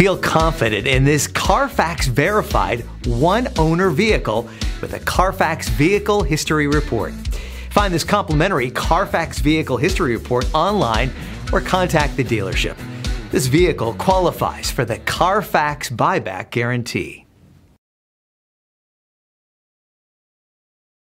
Feel confident in this Carfax verified one-owner vehicle with a Carfax Vehicle History Report. Find this complimentary Carfax Vehicle History Report online or contact the dealership. This vehicle qualifies for the Carfax Buyback Guarantee.